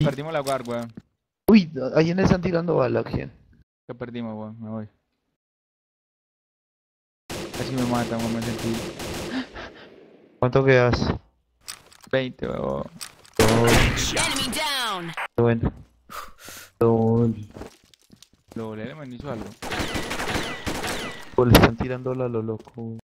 Perdimos la guard, weón. Uy, ahí en están tirando bala, ¿quién? ¿Qué perdimos, weón? Me voy. Casi me matan, weón, me sentí. ¿Cuánto quedas? 20, weón. Enemy down. Bueno. Lol. Lo volé, me hizo algo. Le están tirando la lo loco.